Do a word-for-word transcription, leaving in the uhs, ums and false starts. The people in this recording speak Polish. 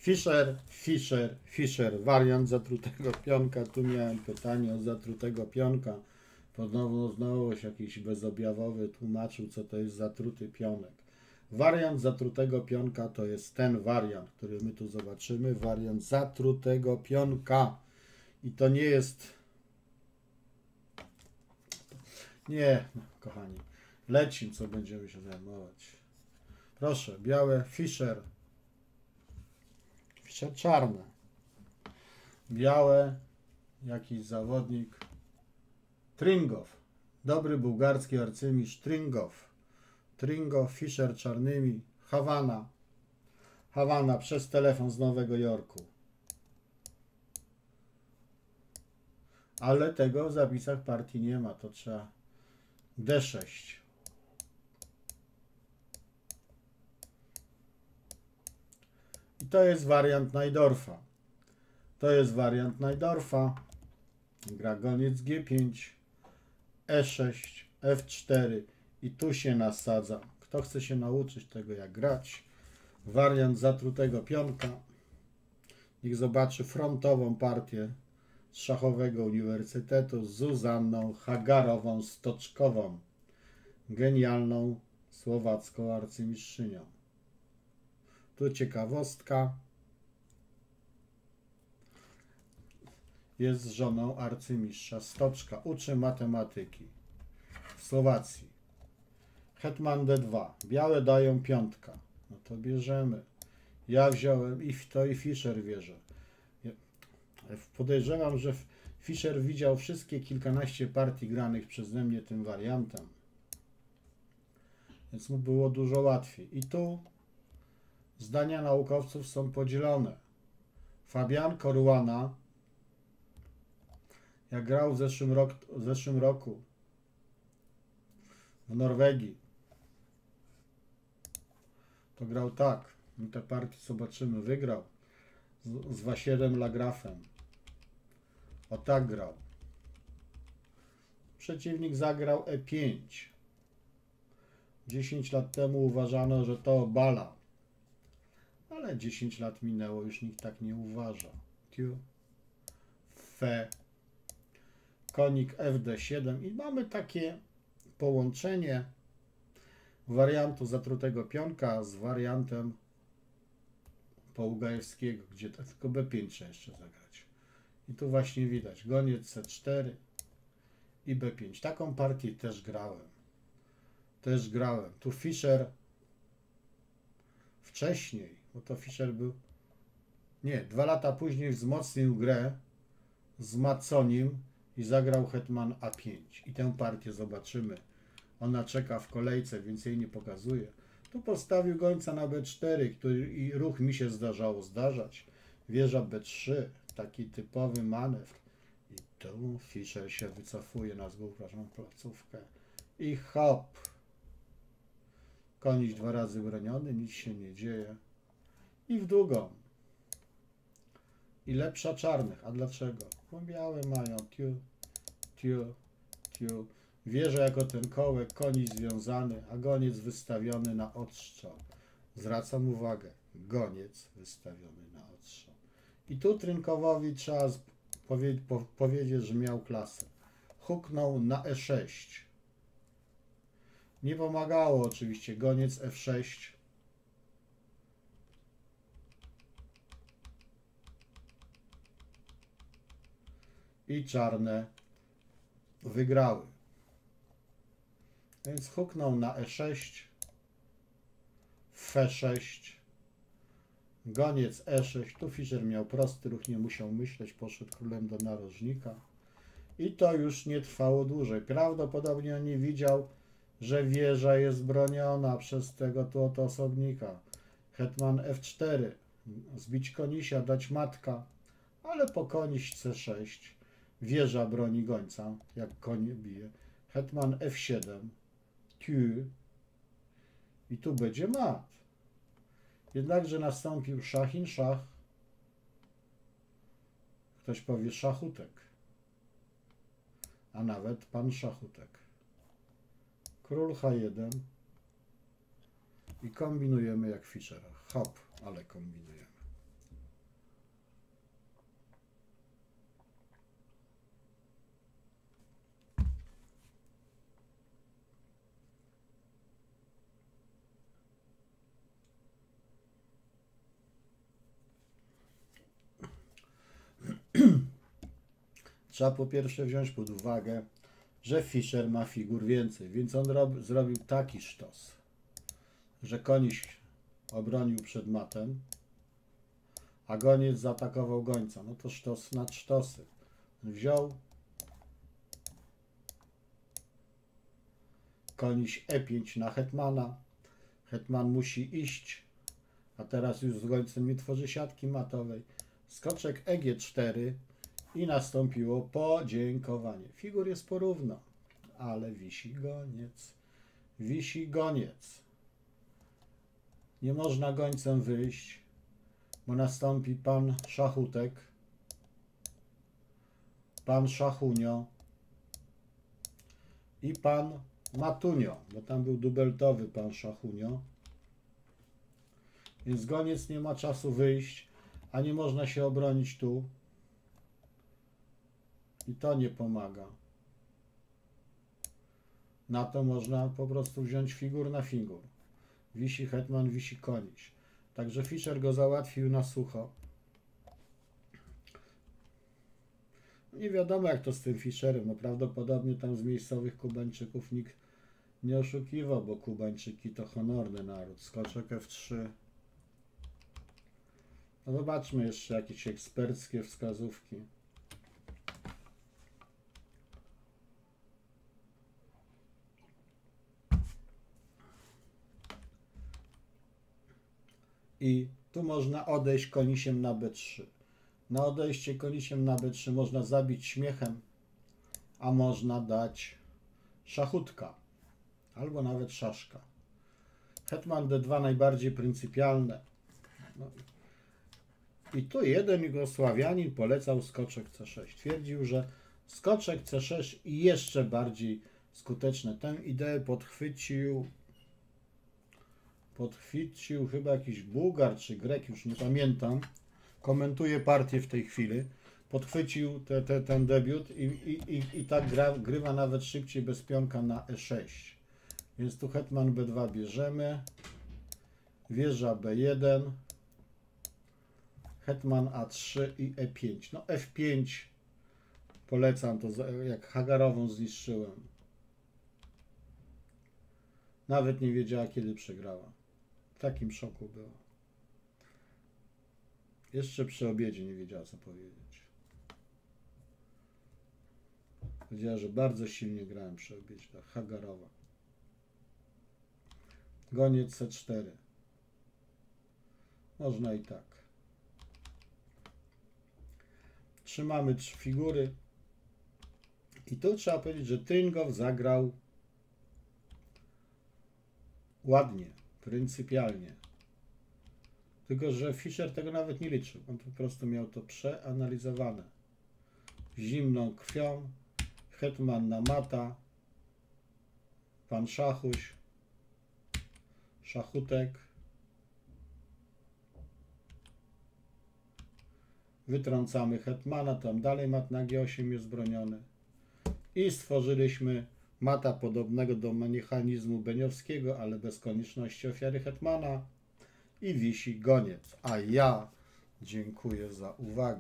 Fischer, Fischer, Fischer, wariant zatrutego pionka. Tu miałem pytanie o zatrutego pionka. Ponowno znowu jakiś bezobjawowy tłumaczył, co to jest zatruty pionek. Wariant zatrutego pionka to jest ten wariant, który my tu zobaczymy. Wariant zatrutego pionka. I to nie jest... Nie, no, kochani. Lecim, co będziemy się zajmować. Proszę, białe Fischer. Fischer czarne. Białe, jakiś zawodnik. Tringow. Dobry bułgarski arcymistrz Tringow. Tringow, Fischer czarnymi. Hawana. Hawana przez telefon z Nowego Jorku. Ale tego w zapisach partii nie ma. To trzeba D sześć. I to jest wariant Najdorfa. To jest wariant Najdorfa. Gra goniec G pięć, E sześć, F cztery i tu się nasadza. Kto chce się nauczyć tego, jak grać? Wariant zatrutego pionka. Niech zobaczy frontową partię z Szachowego Uniwersytetu z Zuzanną Hagarową-Stoczkową, genialną słowacką arcymistrzynią. Tu ciekawostka. Jest żoną arcymistrza Stoczka. Uczy matematyki w Słowacji. Hetman D dwa. Białe dają piątka. No to bierzemy. Ja wziąłem i w to i Fischer bierze. Podejrzewam, że Fischer widział wszystkie kilkanaście partii granych przeze mnie tym wariantem. Więc mu było dużo łatwiej. I tu zdania naukowców są podzielone. Fabian Caruana, jak grał w zeszłym, rok, w zeszłym roku w Norwegii, to grał tak. I te partie zobaczymy. Wygrał z, z Wasierem Lagrafem. O tak grał. Przeciwnik zagrał E pięć. dziesięć lat temu uważano, że to obala. Ale dziesięć lat minęło, już nikt tak nie uważa. Tiu, Fe, konik F D siedem i mamy takie połączenie wariantu zatrutego pionka z wariantem Połgajewskiego, gdzie to tylko B pięć trzeba jeszcze zagrać. I tu właśnie widać goniec C cztery i B pięć. Taką partię też grałem. Też grałem. Tu Fischer wcześniej, bo to Fischer był, nie, dwa lata później wzmocnił grę z Maconim i zagrał hetman A pięć. I tę partię zobaczymy. Ona czeka w kolejce, więc jej nie pokazuję. Tu postawił gońca na B cztery, który i ruch mi się zdarzało zdarzać. Wieża B trzy, taki typowy manewr. I tu Fischer się wycofuje na zgłuszną placówkę. I hop. Konik dwa razy broniony, nic się nie dzieje. I w długą. I lepsza czarnych. A dlaczego? Bo białe mają tiu, tiu, tiu. Wieża jako ten kołek, konik związany, a goniec wystawiony na odstrzał. Zwracam uwagę, goniec wystawiony na odstrzał. I tu Trynkowowi trzeba powie po powiedzieć, że miał klasę. Huknął na E sześć. Nie pomagało oczywiście, goniec F sześć. I czarne wygrały. Więc huknął na E sześć, F sześć, goniec E sześć. Tu Fischer miał prosty ruch, nie musiał myśleć, poszedł królem do narożnika. I to już nie trwało dłużej. Prawdopodobnie nie widział, że wieża jest broniona przez tego tu oto osobnika. Hetman F cztery, zbić konisia, dać matka, ale po koniś C sześć. Wieża broni gońca, jak koń bije. Hetman F siedem. Q. I tu będzie mat. Jednakże nastąpił szachin szach. Ktoś powie szachutek. A nawet pan szachutek. Król H jeden. I kombinujemy jak Fischera. Hop, ale kombinujemy. Trzeba po pierwsze wziąć pod uwagę, że Fischer ma figur więcej, więc on rob, zrobił taki sztos, że koniś obronił przed matem, a goniec zaatakował gońca. No to sztos nad sztosy. Wziął koniś e pięć na hetmana. Hetman musi iść, a teraz już z gońcem nie tworzy siatki matowej. Skoczek e gie cztery i nastąpiło podziękowanie. Figur jest porówno, ale wisi goniec. Wisi goniec. Nie można gońcem wyjść, bo nastąpi pan szachutek, pan szachunio i pan matunio, bo tam był dubeltowy pan szachunio. Więc goniec nie ma czasu wyjść, a nie można się obronić tu. I to nie pomaga. Na to można po prostu wziąć figur na figur. Wisi hetman, wisi koniś. Także Fischer go załatwił na sucho. Nie wiadomo jak to z tym Fischerem. No prawdopodobnie tam z miejscowych Kubańczyków nikt nie oszukiwał, bo Kubańczyki to honorny naród. Skoczek F trzy. No zobaczmy jeszcze jakieś eksperckie wskazówki. I tu można odejść konisiem na be trzy. Na odejście konisiem na be trzy można zabić śmiechem, a można dać szachutka, albo nawet szaszka. Hetman de dwa najbardziej pryncypialne. No. I tu jeden Jugosławianin polecał skoczek ce sześć. Twierdził, że skoczek ce sześć i jeszcze bardziej skuteczne. Tę ideę podchwycił podchwycił chyba jakiś Bułgar czy Grek, już nie pamiętam. Komentuje partię w tej chwili. Podchwycił te, te, ten debiut i, i, i, i tak gra, grywa nawet szybciej bez pionka na e sześć. Więc tu hetman be dwa bierzemy. Wieża be jeden. Hetman a trzy i e pięć. No ef pięć polecam to, jak Hagarową zniszczyłem. Nawet nie wiedziała kiedy przegrała. W takim szoku była. Jeszcze przy obiedzie nie wiedziała co powiedzieć. Powiedziała, że bardzo silnie grałem przy obiedzie. Tak, Hagarowa. Goniec ce cztery. Można i tak. Trzymamy trzy figury. I tu trzeba powiedzieć, że Tyngow zagrał ładnie, pryncypialnie. Tylko że Fischer tego nawet nie liczył. On po prostu miał to przeanalizowane. Zimną krwią. Hetman na mata. Pan szachuś. Szachutek. Wytrącamy hetmana. Tam dalej mat na gie osiem jest broniony. I stworzyliśmy mata podobnego do mechanizmu beniowskiego, ale bez konieczności ofiary hetmana. I wisi goniec. A ja dziękuję za uwagę.